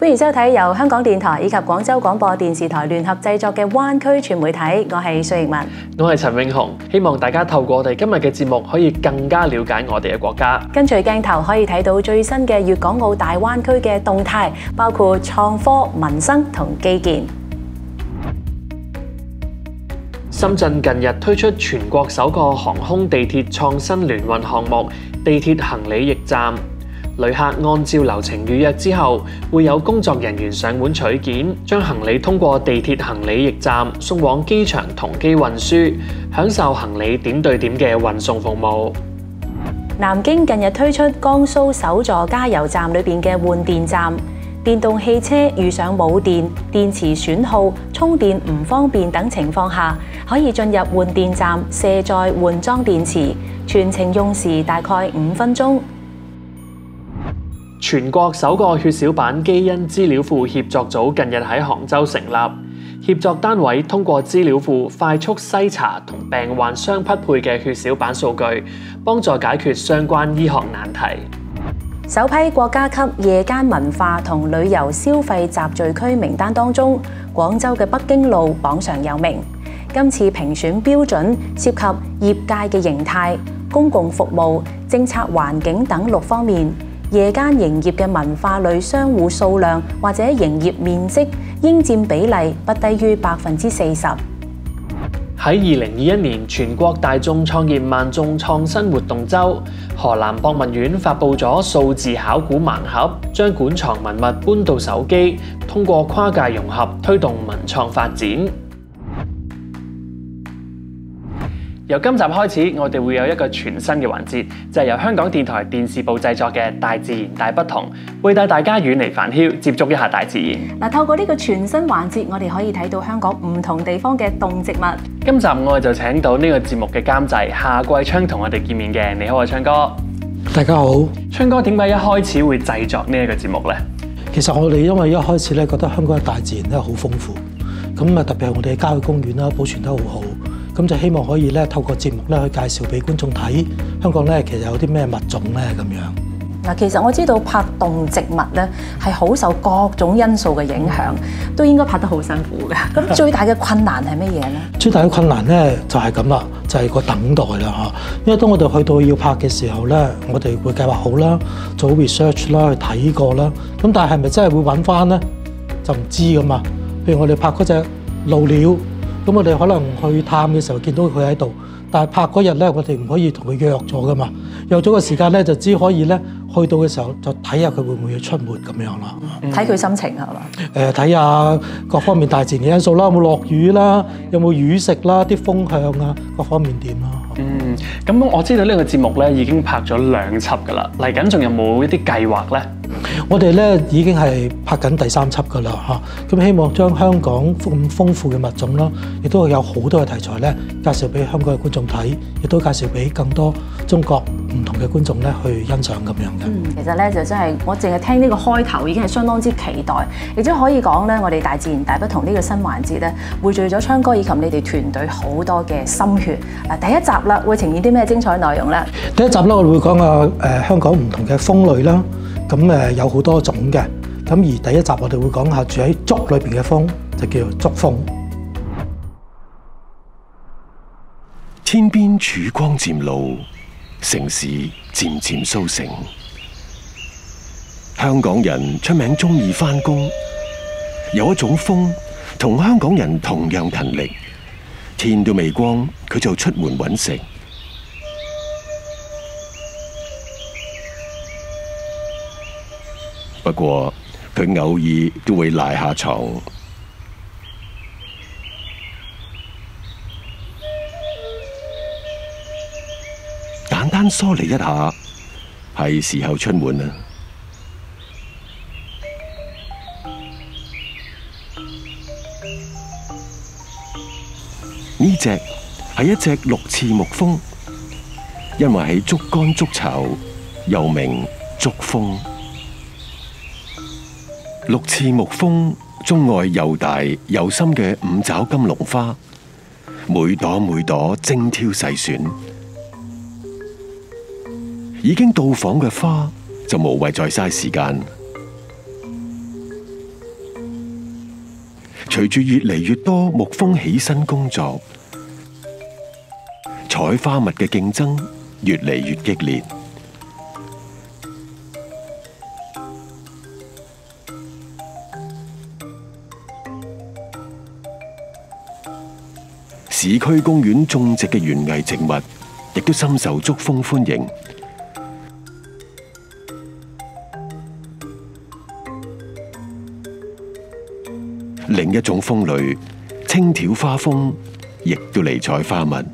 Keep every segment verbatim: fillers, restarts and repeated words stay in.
歡迎收睇由香港電台以及廣州廣播電視台聯合製作嘅灣區全媒體，我係蘇奕文， 我係陳永雄。希望大家透過我哋今日嘅節目，可以更加了解我哋嘅國家。 跟隨鏡頭可以睇到最新嘅粵港澳大灣區嘅動態，包括創科、民生同基建。 深圳近日推出全國首個航空地鐵創新聯運項目——地鐵行李驛站。旅客按照流程預約之後，會有工作人員上門取件，將行李通過地鐵行李驛站送往機場同機運輸，享受行李點對點嘅運送服務。 南京近日推出江蘇首座加油站裏邊嘅換電站，電動汽車遇上冇電、電池損耗、充電唔方便等情況下，可以進入換電站卸載換裝電池，全程用時大概五分鐘。 全國首個血小板基因資料庫協作組近日喺杭州成立，協作單位通過資料庫快速篩查同病患相匹配嘅血小板數據，幫助解決相關醫學難題。 首批國家級夜間文化同旅遊消費集聚區名單當中，廣州嘅北京路榜上有名。今次評選標準涉及業界嘅形態、公共服務、政策環境等六方面。夜間營業嘅文化類商戶數量或者營業面積應佔比例不低於百分之四十。 喺二零二一年全國大眾創業萬眾創新活動週，河南博物院發布咗數字考古盲盒，將館藏文物搬到手機，通過跨界融合推動文創發展。由今集開始，我哋會有一個全新嘅環節，就係由香港電台電視部製作嘅《大自然大不同》，會帶大家遠離煩囂，接觸一下大自然。 嗱，透過呢個全新環節，我哋可以睇到香港唔同地方嘅動植物。 今集我哋就請到呢個節目嘅監製夏桂昌同我哋見面嘅。你好啊，昌哥。 大家好。 昌哥，點解一開始會製作呢一個節目呢？ 其實我哋因為一開始咧覺得香港嘅大自然咧好豐富，咁啊特別係我哋嘅郊野公園啦，保存得好好。咁就希望可以咧透過節目咧去介紹俾觀眾睇香港咧其實有啲咩物種咧咁樣。 嗱，其實我知道拍動植物咧係好受各種因素嘅影響，都應該拍得好辛苦嘅。咁最大嘅困難係乜嘢咧？ 最大嘅困難咧就係咁啦，就係個等待啦嚇。因為當我哋去到要拍嘅時候咧，我哋會計劃好啦，做 research 啦，去睇過啦。咁但係係咪真係會揾翻咧？就唔知噶嘛。譬如我哋拍嗰隻鷺鳥。咁我哋可能去探嘅時候見到佢喺度，但係拍嗰日咧，我哋唔可以同佢約咗噶嘛。約咗個時間咧，就只可以咧去到嘅時候就睇下佢會唔會要出沒咁樣啦。 睇佢心情係嘛？ 誒，睇下各方面大自然嘅因素啦，有冇落雨啦，有冇魚食啦，啲風向啊，各方面點啦。 嗯，咁我知道呢個節目咧已經拍咗兩輯噶啦，嚟緊仲有冇一啲計劃咧？ 我哋咧已經係拍緊第三輯噶啦嚇，咁希望將香港咁豐富嘅物種啦，亦都有好多嘅題材咧，介紹俾香港嘅觀眾睇，亦都介紹俾更多中國唔同嘅觀眾咧去欣賞咁樣嘅。 嗯，其實咧就真係我淨係聽呢個開頭已經係相當之期待，亦都可以講咧，我哋大自然大不同呢個新環節咧，匯聚咗昌哥以及你哋團隊好多嘅心血。嗱，第一集啦，會呈現啲咩精彩內容咧？第一集咧，我哋會講下誒香港唔同嘅蜂類啦。咁誒有好多種嘅，咁而第一集我哋會講下住喺竹裏邊嘅蜂，就叫做竹蜂。 天邊曙光漸露，城市漸漸甦醒。香港人出名鍾意返工，有一種蜂同香港人同樣勤力，天都未光佢就出門揾食。不過佢偶爾都會賴下床，簡單梳理一下，係時候出門啦。呢隻係一隻綠翅木蜂，因為喺竹竿築巢，又名竹蜂。綠翅木蜂鍾愛又大又深嘅五爪金龍花，每朵每朵精挑細選。已經到訪嘅花就無謂再嘥時間， 隨住越嚟越多牧蜂起身工作，採花蜜嘅競爭越嚟越激烈。市區公園種植嘅園藝植物，亦都深受竹蜂歡迎。另一種蜂類青條花蜂，亦都嚟採花蜜。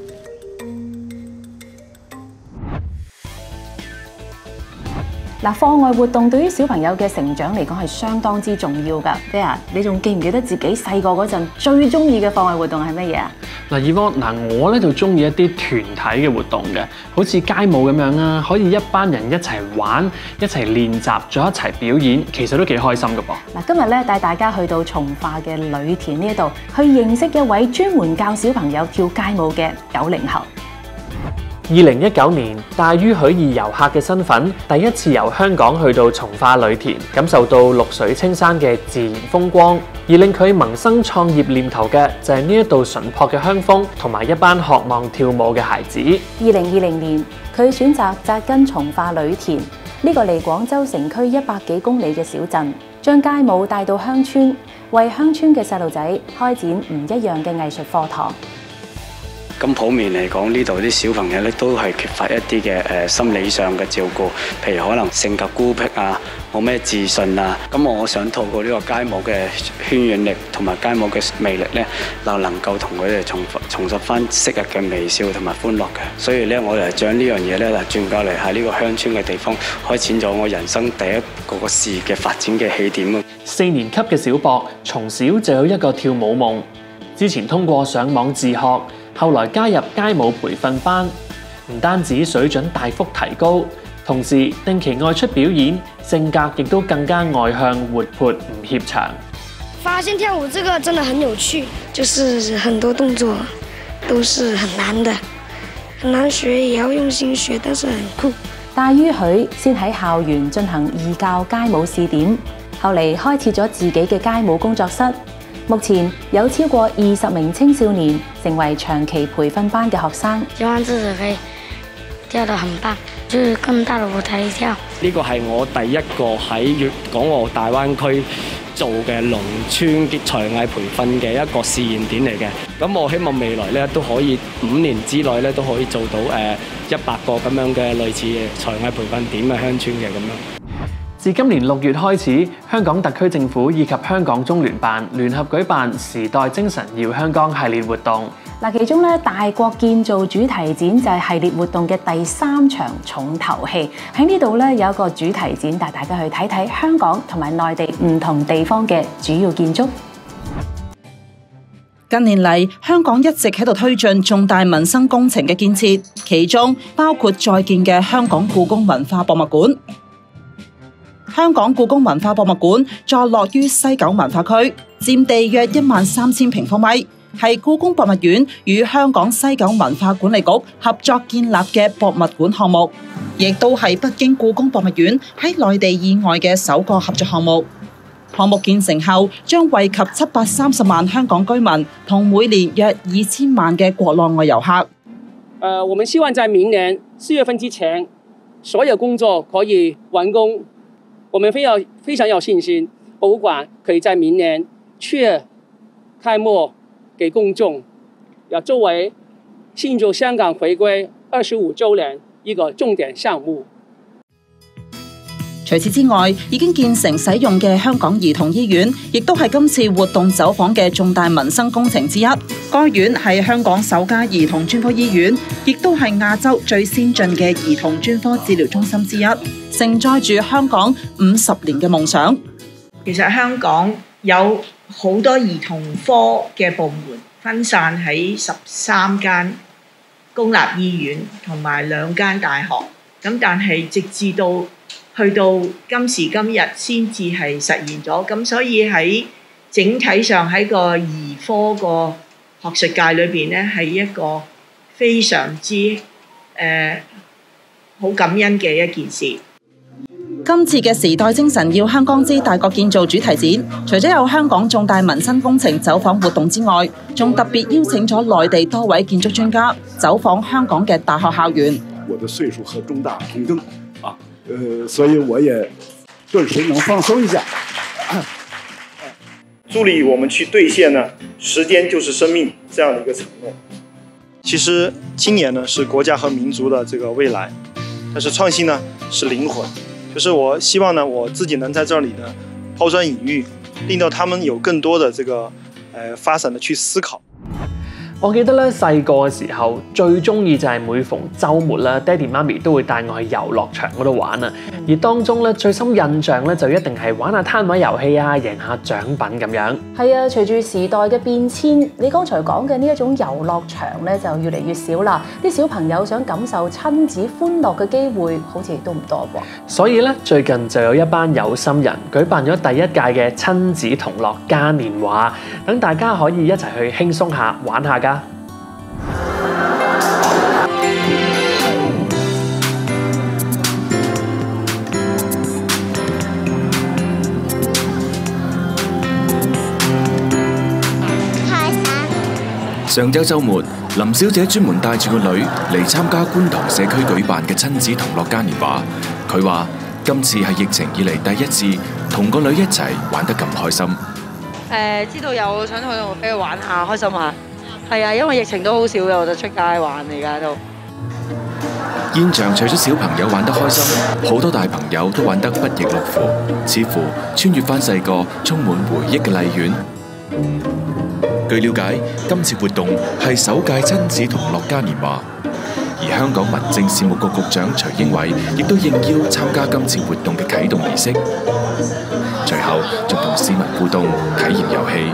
嗱，課外活動對於小朋友嘅成長嚟講係相當之重要㗎。爹啊，你仲記唔記得自己細個嗰陣最中意嘅課外活動係乜嘢啊？ 嗱，以往嗱我咧就中意一啲團體嘅活動嘅，好似街舞咁樣啦，可以一班人一齊玩、一齊練習，再一齊表演，其實都幾開心㗎噃。 嗱，今日咧帶大家去到從化嘅呂田呢度，去認識一位專門教小朋友跳街舞嘅九零後。 二零一九年，大於許以遊客嘅身份，第一次由香港去到從化呂田，感受到綠水青山嘅自然風光。而令佢萌生創業念頭嘅，就係呢一度淳樸嘅鄉風，同埋一班渴望跳舞嘅孩子。 二零二零年，佢選擇紮根從化呂田呢個離廣州城區一百幾公里嘅小鎮，將街舞帶到鄉村，為鄉村嘅細路仔開展唔一樣嘅藝術課堂。 咁普遍嚟講，呢度啲小朋友咧都係缺乏一啲嘅誒心理上嘅照顧，譬如可能性格孤僻啊，冇咩自信啊。咁我想透過呢個街舞嘅渲染力同埋街舞嘅魅力咧，就能夠同佢哋重重拾翻昔日嘅微笑同埋歡樂嘅。所以咧，我哋將呢樣嘢咧，就轉過嚟喺呢個鄉村嘅地方，開展咗我人生第一個個事業嘅發展嘅起點。 四年級嘅小博從小就有一個跳舞夢，之前通過上網自學。後來加入街舞培訓班，唔單止水準大幅提高，同時定期外出表演，性格亦都更加外向活潑，唔怯場。 發現跳舞這個真的很有趣，就是很多動作都是很難的，很難學，也要用心學，但是很酷。 大於許先喺校園進行義教街舞試點，後嚟開設咗自己嘅街舞工作室。目前有超過二十名青少年成為長期培訓班嘅學生。 希望自己可以跳得很棒，去更大的舞台跳。 呢個係我第一個喺粵港澳大灣區做嘅農村才藝培訓嘅一個試驗點嚟嘅。咁我希望未來咧都可以五年之內咧都可以做到誒一百個咁樣嘅類似嘅才藝培訓點嘅鄉村嘅咁樣。 自今年六月開始，香港特區政府以及香港中聯辦聯合舉辦時代精神耀香港系列活動。 嗱，其中咧大國建造主題展就係系列活動嘅第三場重頭戲。喺呢度咧有一個主題展，帶大家去睇睇香港同埋內地唔同地方嘅主要建築。 近年嚟，香港一直喺度推進重大民生工程嘅建設，其中包括在建嘅香港故宮文化博物館。香港故宮文化博物館坐落於西九文化區，佔地約一萬三千平方米，係故宮博物院與香港西九文化管理局合作建立嘅博物館項目，亦都係北京故宮博物院喺內地以外嘅首個合作項目。項目建成後，將惠及七百三十萬香港居民同每年約二千萬嘅國內外遊客。 呃，我們希望在明年四月份之前，所有工作可以完工。我們非常非常有信心，博物館可以在明年七月開幕給公眾，要作為慶祝香港回歸二十五週年一個重點項目。 除此之外，已經建成使用嘅香港兒童醫院，亦都係今次活動走訪嘅重大民生工程之一。該院係香港首家兒童專科醫院，亦都係亞洲最先進嘅兒童專科治療中心之一，承載住香港五十年嘅夢想。 其實香港有好多兒童科嘅部門，分散喺十三間公立醫院同埋兩間大學。咁但係直至到去到今時今日先至係實現咗，咁所以喺整體上喺個兒科個學術界裏邊咧，係一個非常之誒好感恩嘅一件事。 今次嘅時代精神耀香港之大國建造主題展，除咗有香港重大民生工程走訪活動之外，仲特別邀請咗內地多位建築專家走訪香港嘅大學校園。 我的歲數和中大同庚啊，呃，所以我也頓時能放鬆一下。 助力我們去兌現呢，時間就是生命這樣的一個承諾。其實今年呢是國家和民族的這個未來，但是創新呢是靈魂，就是我希望呢我自己能在這裡呢拋磚引玉，令到他們有更多的這個呃發展的去思考。 我記得咧細個嘅時候最中意就係每逢週末啦，爹哋媽咪都會帶我去遊樂場嗰度玩啊。而當中咧最深印象咧就一定係玩下攤位遊戲啊，贏下獎品咁樣。 係啊，隨住時代嘅變遷，你剛才講嘅呢一種遊樂場咧就越嚟越少啦。啲小朋友想感受親子歡樂嘅機會，好似亦都唔多噃。 所以咧最近就有一班有心人舉辦咗第一屆嘅親子同樂嘉年華，等大家可以一齊去輕鬆下玩下㗎。 上週週末，林小姐專門帶住個女嚟參加觀塘社區舉辦嘅親子同樂嘉年華。佢話：今次係疫情以嚟第一次同個女一齊玩得咁開心。 誒，知道有想去同俾佢玩下，開心下。係啊，因為疫情都好少嘅，我就出街玩而家都。 現場除咗小朋友玩得開心，好多大朋友都玩得不亦樂乎，似乎穿越翻細個充滿回憶嘅荔園。據了解，今次活動係首屆親子同樂嘉年華，而香港民政事務局局長徐英偉亦都應邀參加今次活動嘅啟動儀式，隨後仲同市民互動體驗遊戲。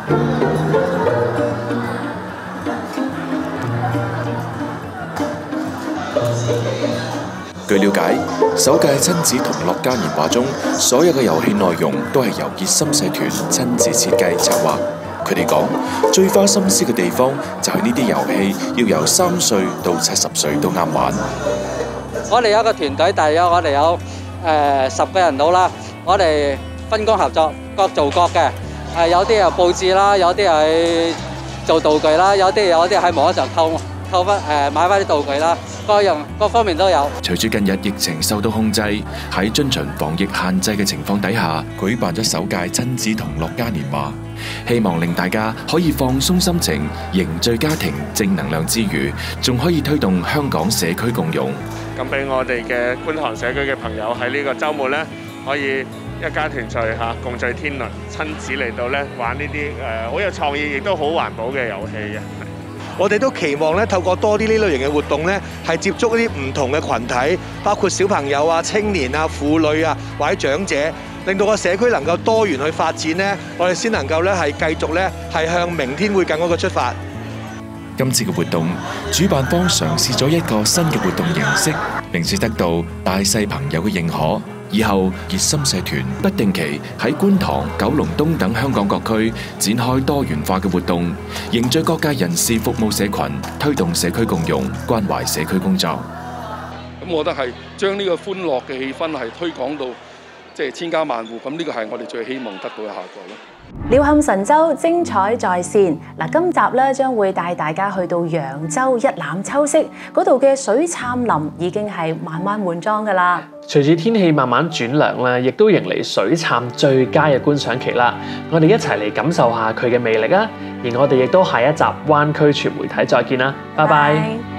據了解，首屆親子同樂嘉年華中，所有嘅遊戲內容都係由熱心社團親自設計策劃。佢哋講，最花心思嘅地方就係呢啲遊戲要由三歲到七十歲都啱玩。 我哋有一個團隊，大約我哋有誒十個人到啦。我哋分工合作，各做各嘅。誒有啲又佈置啦，有啲係做道具啦，有啲有啲喺網上購購翻誒買翻啲道具啦，各樣各方面都有。隨住近日疫情受到控制，喺遵循防疫限制嘅情況底下，舉辦咗首屆親子同樂嘉年華。希望令大家可以放鬆心情，凝聚家庭正能量之餘，仲可以推動香港社區共融。 咁俾我哋嘅觀塘社區嘅朋友喺呢個週末呢，可以一家團聚嚇，共聚天倫，親子嚟到呢玩呢啲誒好有創意，亦都好環保嘅遊戲嘅。 我哋都期望咧，透過多啲呢類型嘅活動咧，係接觸一啲唔同嘅群體，包括小朋友啊、青年啊、婦女啊或者長者，令到個社區能夠多元去發展咧，我哋先能夠咧係繼續咧係向明天會更好嘅出發。 今次嘅活動，主辦方嘗試咗一個新嘅活動形式，並且得到大細朋友嘅認可。以後熱心社團不定期喺觀塘、九龍東等香港各區展開多元化嘅活動，凝聚各界人士服務社群，推動社區共融，關懷社區工作。 咁我覺得係將呢個歡樂嘅氣氛係推廣到即係千家萬戶，咁呢個係我哋最希望得到嘅效果咯。 鳥瞰神州，精彩在線。嗱，今集咧將會帶大家去到揚州一覽秋色，嗰度嘅水杉林已經係慢慢換裝噶啦。 隨住天氣慢慢轉涼咧，亦都迎嚟水杉最佳嘅觀賞期啦。我哋一齊嚟感受下佢嘅魅力啊！而我哋亦都下一集灣區傳媒體再見啦，拜拜。